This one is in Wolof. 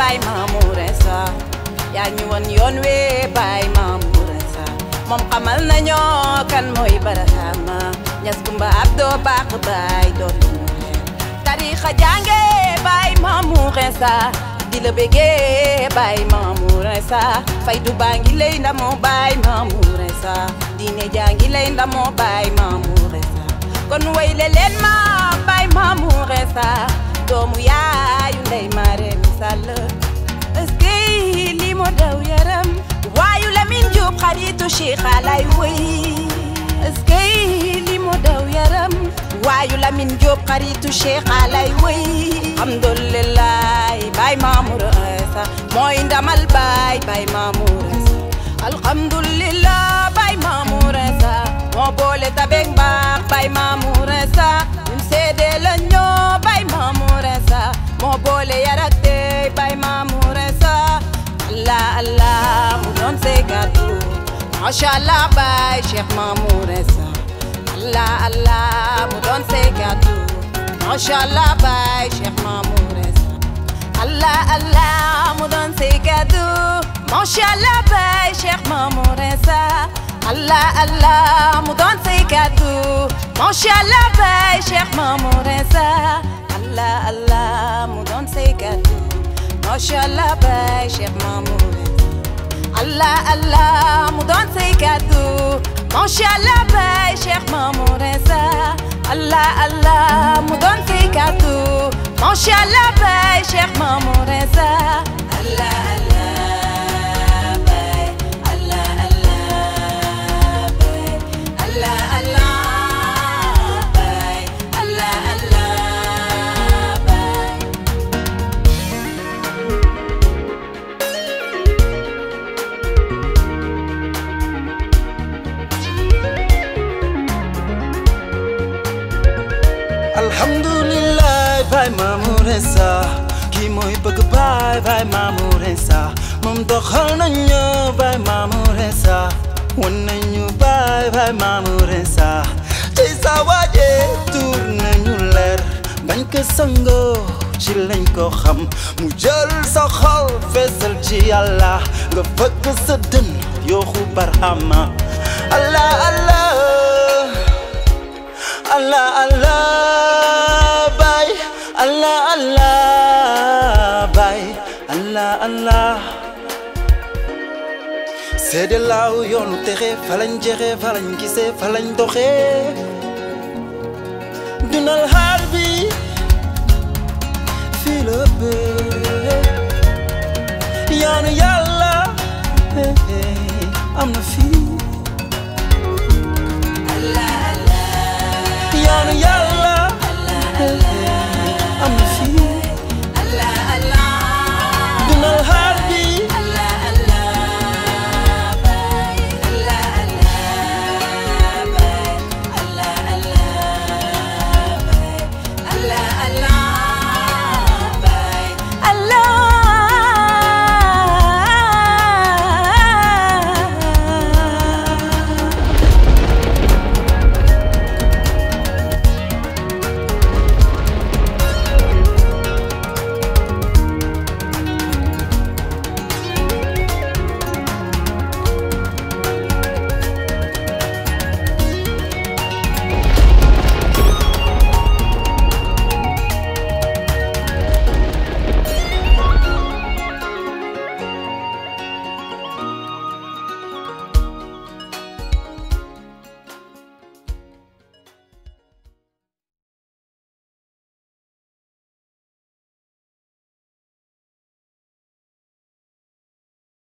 Baye Mamour Insa yaa ñu won yoon we Baye Mamour Insa moom xamal nañoo kan mooy Barhama Ñas Kumba Abdo baax Baye dootu ñu leen tarixa jànge Baye Mamour Insa di la bëggee Baye Mamour Insa faydu baa ngi lay ndamoo Baye Mamour Insa diine jaa ngi lay ndamoo Baye Mamour Insa kon wayle leen ma Baye Mamour Insa doomu yaayu ndey Marème Sall eske li mo daw yaram waayu Lamine Diop xaritu Cheikh alay woy eske li mo daw yaram waayu Lamine Diop xaritu Cheikh alay woy alhamdulillah Baye Mamour Insa mooy ndamal Baye Mamour Insa alhamdulillah Baye Mamour Insa moo boole tabek mbaax Baye Mamour Insa ñun seede la ñoo Baye Mamour Insa moo boole yarakte Baye Mamour Insa Allah Allah mu doon say gàddu Masha Allah Baye Cheikh Mamour Insa Allah Allah mu doon say gàddu Masha Allah Baye Cheikh Mamour Insa Allah Allah mu doon say gàddu Masha Allah Baye Cheikh Mamour Insa Allah Allah mu doon say gàddu Masha Allah Baye Cheikh Mamour Insa Allah Allah mu doon say gàddu Masha Allah Baye Cheikh Mamour Insa Allah Allah mu doon say gàddu Masha Allah Baye Cheikh Mamour Insa Allah Allah mu doon say gàddu Masha Allah Baye Cheikh Mamour Insa Allah Allah Baye Allah Allah Baye Allah Allah Baye Allah Allah Baye Alhamdulillah Baye Mamour Insa kii mooy bëgg Baye Mamour Insa moom doxal nañu Baye Mamour Insa won nañu Baye Mamour Insa tey sa waaje tur nañu leer bañ ko sangoo ci lañ ko xam mu jël sa xol feesal ci Yàlla nga fëgg sa dën yooxu Barhama Allah Allah Allah Allah Baye Allah Allah Baye Allah Allah seede laaw yoonu texe fa lañ jexe fa lañ gisee fa lañ doxee dunal xaal bi fii la bee yaanu Yàlla am na fii yaanu Yàlla